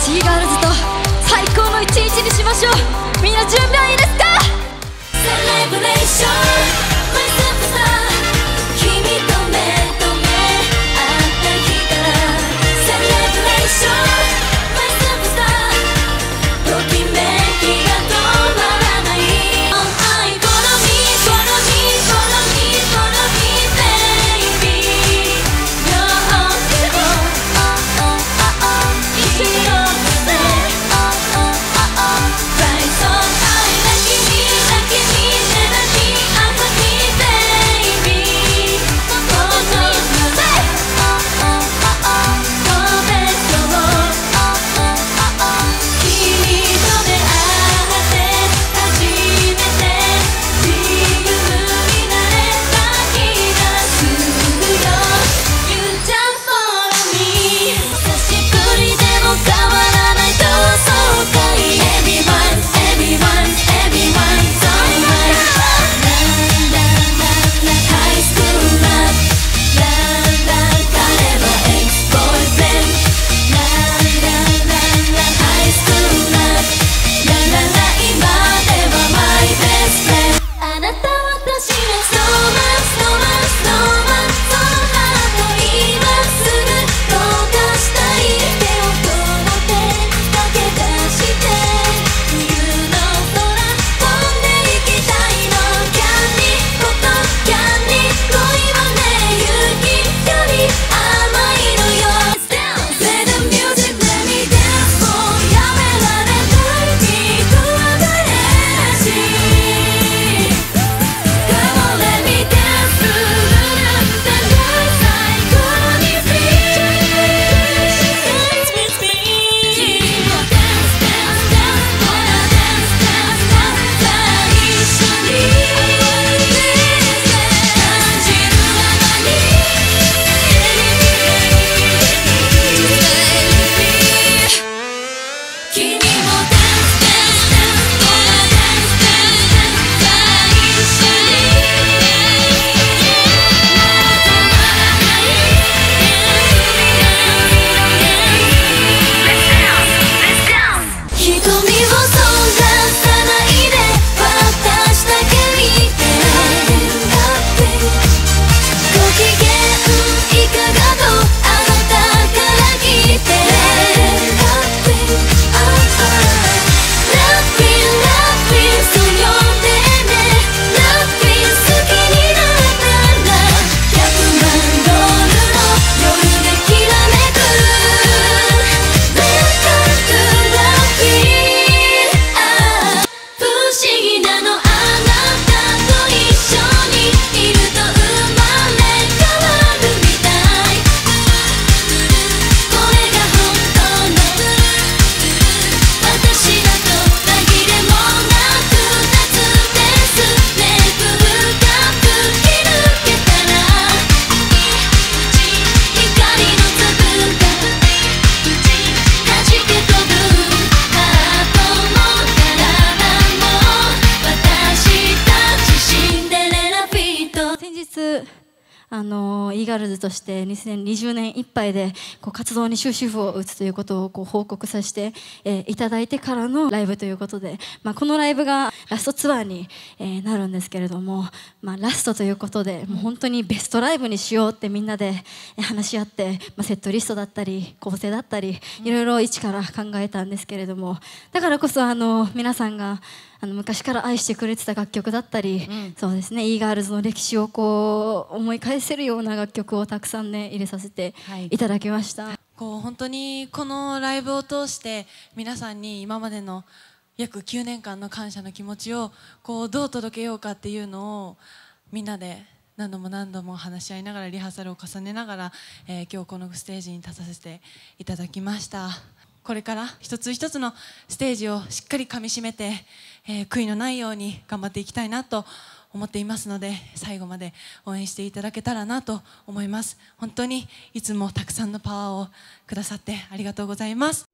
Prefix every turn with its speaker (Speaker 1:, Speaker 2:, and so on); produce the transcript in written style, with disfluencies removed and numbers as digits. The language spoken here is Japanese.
Speaker 1: シーガールズと最高の一日にしましょう。みんな準備はいいですか？セレブレーションマイスーパースター、君と目と目会った日からセレブレーションマイスーパースター、ときめきが止まらない。I follow me follow me follow me follow me baby、 You're all一緒に乗ってRise on high lucky me lucky me lucky I'm lucky baby、 この夢飛べそう君と出会って初めて自由になれた気がするよ。 You just follow me、 久しぶりでも変わらない同窓会 Everyone everyone everyone so much ハイスクールラブ彼はエクスボーイフレンドハイスクールラブ今ではマイベストフレンド、あなた私のスノーマンスノーマンスノーマン、そのハート今すぐ動かしたい。手を取って駆け出して冬の空飛んでいきたいの。キャンディーことキャンディー恋はね雪より甘いのよ。 Play the music let me dance for やめられないビートは誰らしい Come on let me dance through the night 最高に free Dance with me 君も dance dance dance wanna dance dance dance さあ一緒に感じるままに君も dance dance dance wanna dance dance dance さあ一緒に止まらない瞳をそらさないで私だけ見てご機嫌いかがとあなたから聞いて Laughing laughing そう呼んでね Laughing 好きになったら100万ドルの夜できらめく Welcome to Laughing 不思議なのあなたと一緒にいると生まれ変わるみたい。これが本当の私だと紛れもなく夏ですね。空が吹き抜けたら光の粒が弾け飛ぶハートも体も私たちシンデレラフィート。先日イーガールズとして2020年いっぱいで活動に終止符を打つということを報告させていただいてからのライブということで、このライブがラストツアーになるんですけれども、ラストということでもう本当にベストライブにしようってみんなで話し合って、セットリストだったり構成だったりいろいろ一から考えたんですけれども、だからこそ皆さんが昔から愛してくれてた楽曲だったり、そうですね、イーガールズの歴史を思い返せるような楽曲をたくさんね入れさせていただきました。
Speaker 2: 本当にこのライブを通して皆さんに今までの約9年間の感謝の気持ちをどう届けようかっていうのをみんなで何度も何度も話し合いながらリハーサルを重ねながら、今日このステージに立たせていただきました。これから一つ一つのステージをしっかりかみしめて、悔いのないように頑張っていきたいなと思っていますので、最後まで応援していただけたらなと思います。本当にいつもたくさんのパワーをくださってありがとうございます。